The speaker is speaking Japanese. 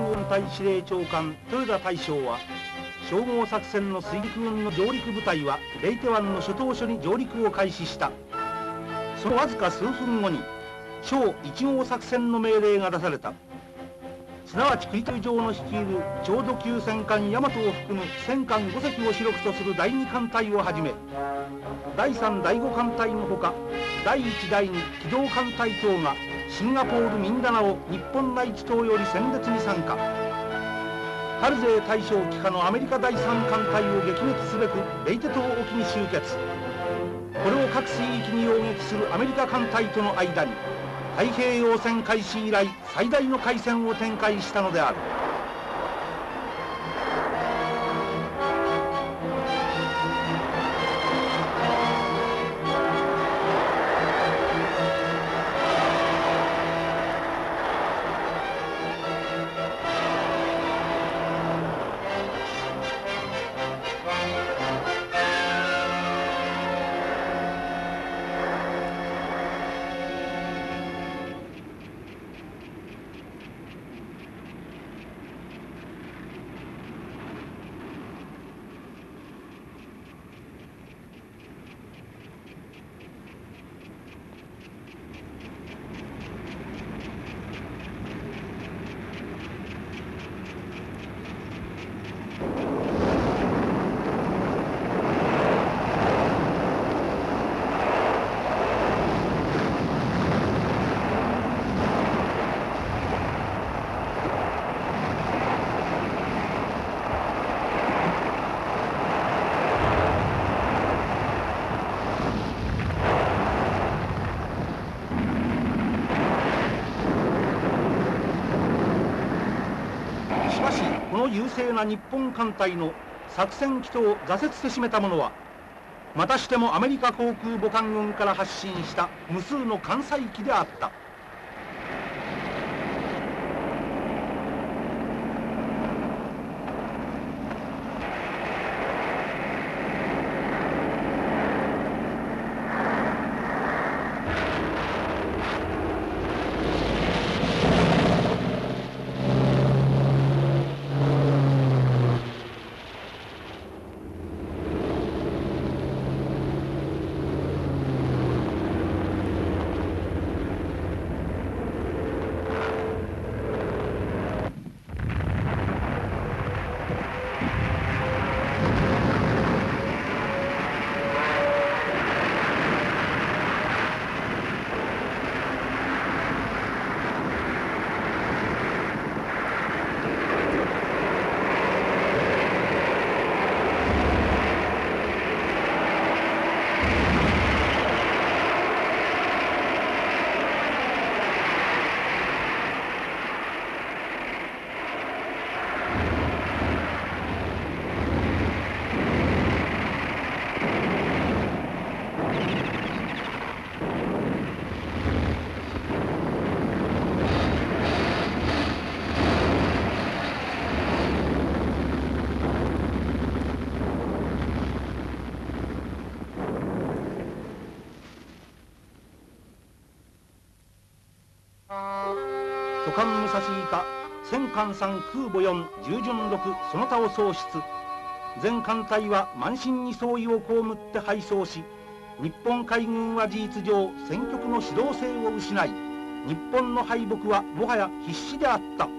音隊司令長官豊田大将は、称号作戦の水陸軍の上陸部隊はレイテ湾の諸島所に上陸を開始した。そのわずか数分後に超1号作戦の命令が出された。すなわちクリトル上の率いる超度級戦艦大和を含む戦艦5隻を主力とする第2艦隊をはじめ、第3第5艦隊のほか第1第2機動艦隊等がシンガポールミンダナオ日本内地等より鮮烈に参加。ハルゼー大将旗下のアメリカ第3艦隊を撃滅すべくレイテ島沖に集結。これを各水域に擁撃するアメリカ艦隊との間に太平洋戦開始以来最大の海戦を展開したのである。この優勢な日本艦隊の作戦機とを挫折せしめたものは、またしてもアメリカ航空母艦軍から発進した無数の艦載機であった。艦武蔵以下戦艦3空母4従順6その他を喪失。全艦隊は満身に総意を被って敗走し、日本海軍は事実上戦局の主導性を失い、日本の敗北はもはや必至であった。